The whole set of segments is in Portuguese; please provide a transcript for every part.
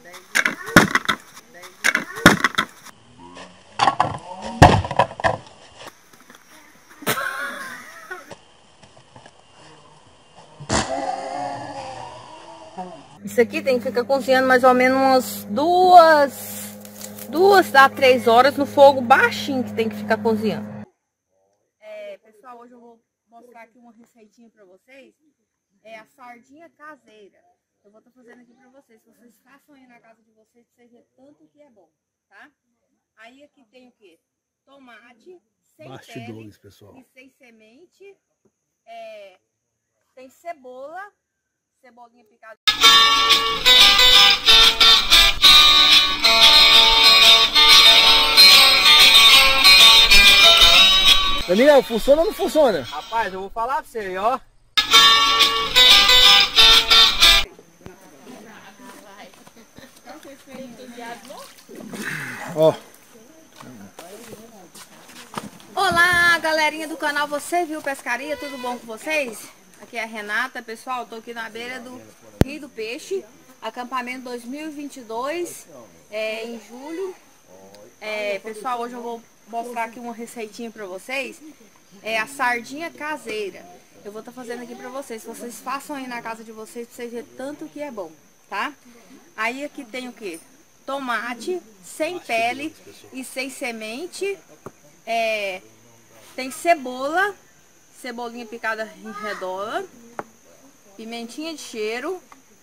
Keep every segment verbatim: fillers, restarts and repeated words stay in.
Isso aqui tem que ficar cozinhando mais ou menos umas duas, duas a três horas no fogo baixinho que tem que ficar cozinhando. É, pessoal, hoje eu vou mostrar aqui uma receitinha pra vocês. É a sardinha caseira. Eu vou estar fazendo aqui pra vocês. Vocês façam aí na casa de vocês pra vocês verem tanto que é bom, tá? Aí aqui tem o que? Tomate sem pele pessoal. E sem semente. É, tem cebola, cebolinha picada. Daniel, funciona ou não funciona? Rapaz, eu vou falar pra você aí, ó. Ó. Olá, galerinha do canal Você Viu Pescaria, tudo bom com vocês? Aqui é a Renata, pessoal, tô aqui na beira do Rio do Peixe, acampamento dois mil e vinte e dois, é, em julho. É, pessoal, hoje eu vou mostrar aqui uma receitinha pra vocês, é a sardinha caseira. Eu vou estar fazendo aqui pra vocês, vocês façam aí na casa de vocês pra vocês verem tanto que é bom, tá? Aí aqui tem o que? Tomate sem pele e sem semente, é, tem cebola, cebolinha picada em redonda, pimentinha de cheiro,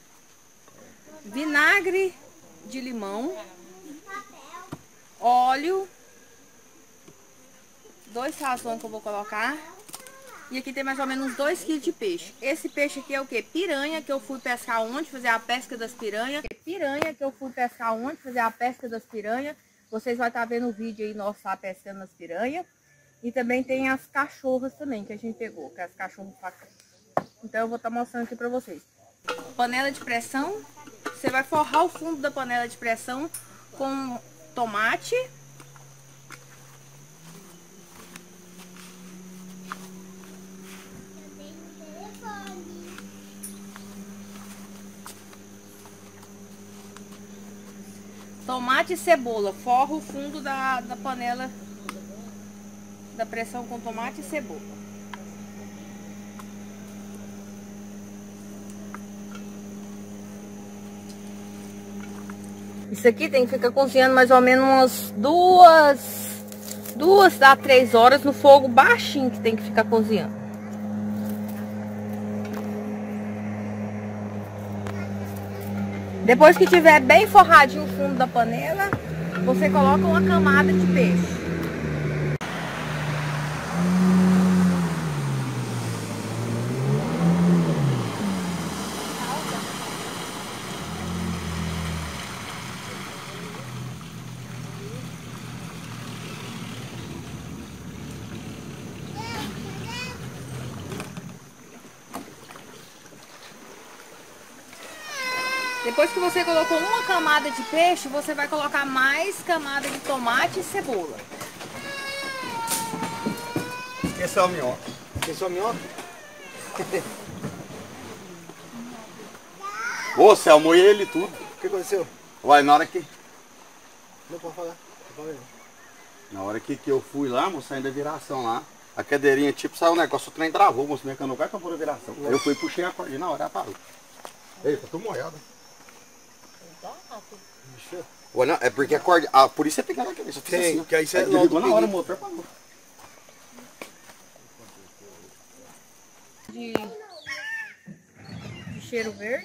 vinagre de limão, óleo, dois sazões que eu vou colocar. E aqui tem mais ou menos dois quilos de peixe. Esse peixe aqui é o que? Piranha, que eu fui pescar ontem, fazer a pesca das piranhas. Piranha, que eu fui pescar ontem, fazer a pesca das piranhas. Vocês vão estar vendo o vídeo aí, nós lá pescando as piranhas. E também tem as cachorras também, que a gente pegou, que é as cachorras facas. Então eu vou estar mostrando aqui pra vocês. Panela de pressão. Você vai forrar o fundo da panela de pressão com tomate. Tomate e cebola. Forra o fundo da, da panela da pressão com tomate e cebola. Isso aqui tem que ficar cozinhando mais ou menos umas duas, duas a três horas no fogo baixinho que tem que ficar cozinhando. Depois que tiver bem forradinho o fundo da panela, você coloca uma camada de peixe. Depois que você colocou uma camada de peixe, você vai colocar mais camada de tomate e cebola. Esse é o minhoca. Esse é o minhoca? Ô, Céu, moí ele tudo. O que aconteceu? Uai, na hora que... Não pode falar. Não pode. Na hora que, que eu fui lá, moço, saindo da viração lá, a cadeirinha tipo saiu um negócio, o trem travou, moço, minha canoa vai pra pôr a viração. Aí eu fui e puxei a corda na hora, ela parou. Ei, tá tudo molhado. Ué, não, é porque a corda, ah, por isso você pegou na cabeça, eu fiz Tem, assim, ó. que aí você Aí desligou na hora, o motor parou. De, de cheiro verde.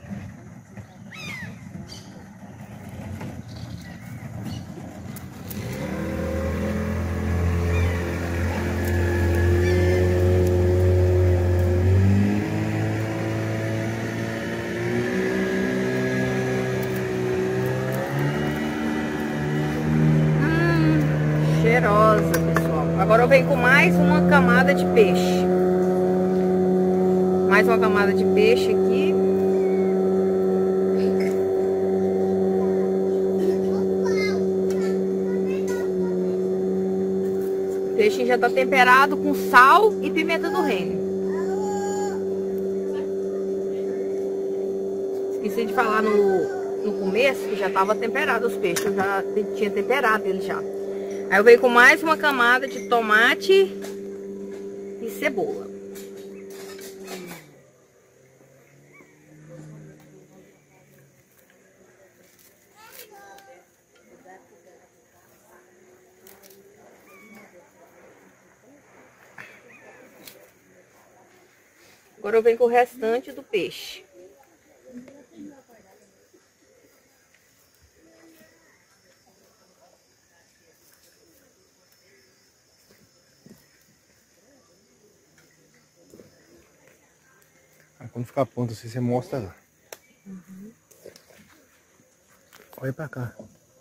Cheirosa, pessoal. Agora eu venho com mais uma camada de peixe. Mais uma camada de peixe aqui. O peixinho já está temperado com sal e pimenta do reino. Esqueci de falar no, no começo que já tava temperado os peixes, eu já tinha temperado ele já. Aí eu venho com mais uma camada de tomate e cebola. Agora eu venho com o restante do peixe. Aí quando ficar pronto assim, você mostra lá. Uhum. Olha pra cá.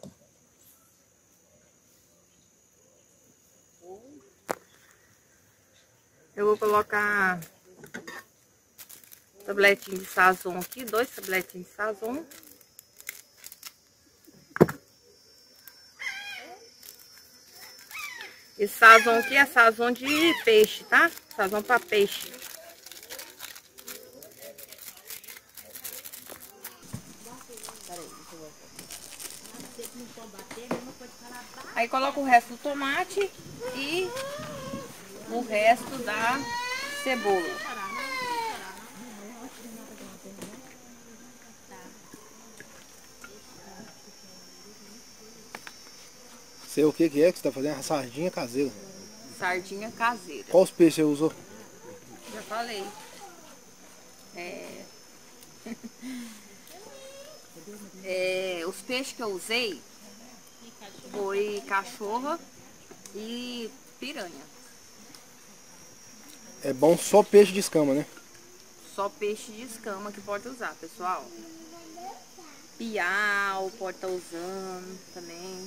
Eu vou colocar tabletinho de sazon aqui, dois tabletinhos de sazon. Esse sazon aqui é sazon de peixe, tá? Sazon para peixe. Aí coloca o resto do tomate e o resto da cebola. Sei o que que é que você tá fazendo? A sardinha caseira. Sardinha caseira. Qual os peixes você usou? Já falei. É... é, os peixes que eu usei foi cachorra e piranha. É bom só peixe de escama, né? Só peixe de escama que pode usar, pessoal. Piau pode estar usando também.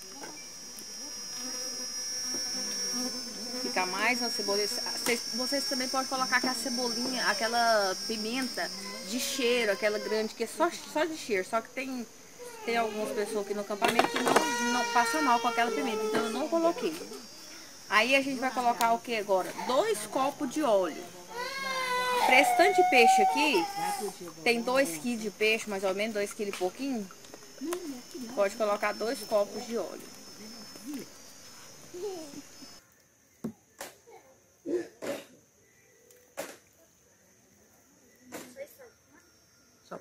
Fica mais uma cebola. Vocês, vocês também podem colocar aquela cebolinha, aquela pimenta de cheiro, aquela grande, que é só, só de cheiro. Só que tem, tem algumas pessoas aqui no acampamento que não, não passam mal com aquela pimenta, então eu não coloquei. Aí a gente vai colocar o que agora? Dois copos de óleo. Para esse tanto de peixe aqui, tem dois quilos de peixe, mais ou menos, dois quilos e pouquinho. Pode colocar dois copos de óleo. Só.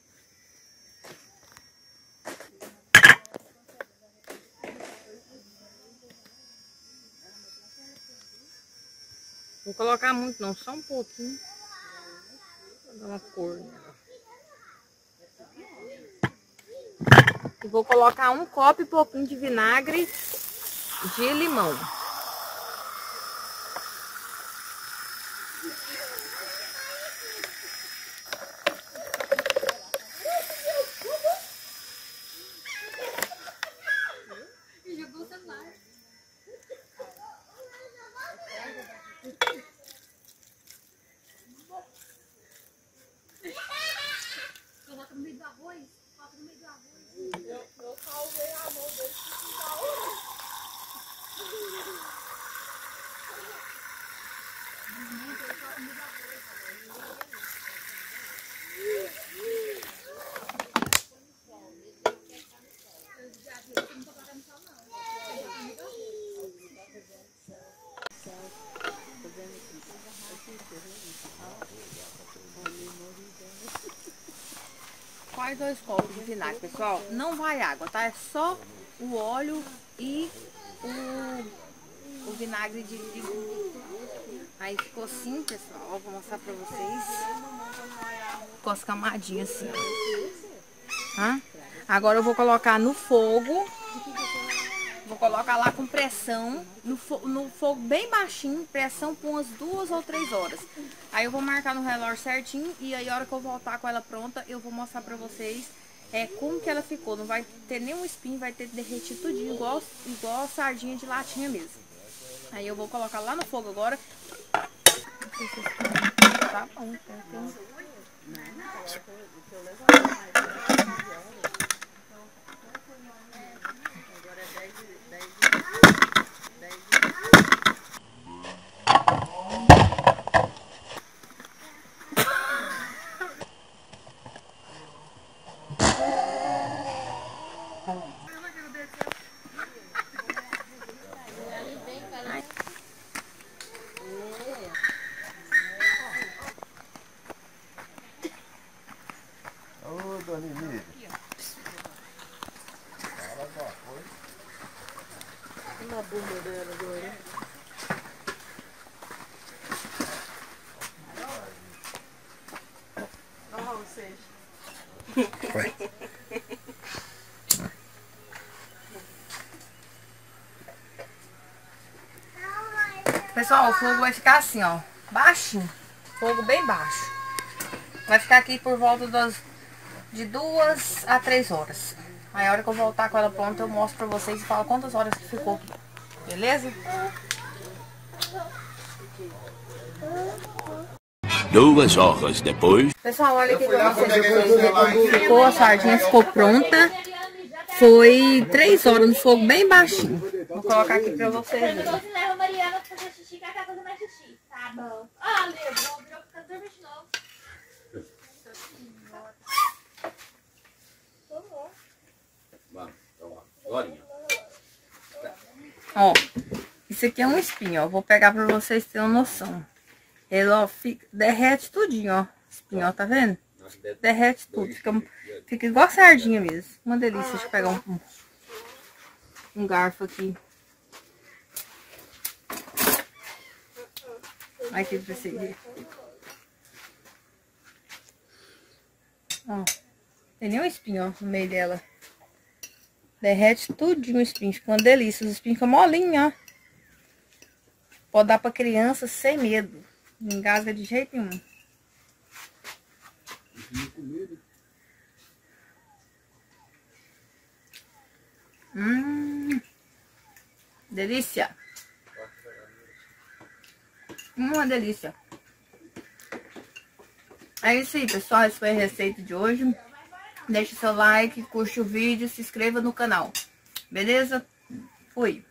Vou colocar muito não, só um pouquinho. Pra dar uma cor nela. E vou colocar um copo e pouquinho de vinagre de limão. Coloca no meio do arroz. Coloca no meio do arroz. Eu, eu salvei a mão dele. Quase dois copos de vinagre, pessoal. Não vai água, tá? É só o óleo e o, o vinagre de, de... Aí ficou assim, pessoal. Vou mostrar pra vocês. Ficou as camadinhas assim, ó. Tá? Agora eu vou colocar no fogo. Vou colocar lá com pressão, no, fo no fogo bem baixinho, pressão por umas duas ou três horas. Aí eu vou marcar no relógio certinho e aí a hora que eu voltar com ela pronta, eu vou mostrar pra vocês é, como que ela ficou. Não vai ter nenhum espinho, vai ter derretido tudinho, igual, igual a sardinha de latinha mesmo. Aí eu vou colocar lá no fogo agora. Não sei se vocês... Tá bom, tá bom. Pessoal, o fogo vai ficar assim, ó, baixinho. Fogo bem baixo. Vai ficar aqui por volta das de duas a três horas. Aí a hora que eu voltar com ela pronta, eu mostro pra vocês e falo quantas horas que ficou. Beleza? Duas horas depois. Pessoal, olha aqui pra vocês. Ficou, a sardinha ficou pronta. Foi três horas no fogo bem baixinho. Vou colocar aqui pra vocês verem. Você leva a Mariana pra fazer xixi, que ela tá fazendo mais xixi. Tá bom. Ah, levou, virou pra dormir de novo. Ó, isso aqui é um espinho, ó. Vou pegar pra vocês terem uma noção. Ele, ó, fica, derrete tudinho, ó. Espinho, ó, tá vendo? Derrete tudo. Fica, fica igual sardinha mesmo. Uma delícia. Deixa eu pegar um, um garfo aqui. Aqui pra vocês verem. Ó, tem nenhum espinho, ó, no meio dela. Derrete tudinho o espinho, fica uma delícia. Os espinhos ficam molinhos, ó. Pode dar pra criança sem medo. Não engasga de jeito nenhum. Hum, delícia. Uma delícia. É isso aí, pessoal. Essa foi a receita de hoje. Deixe seu like, curte o vídeo, se inscreva no canal. Beleza? Fui.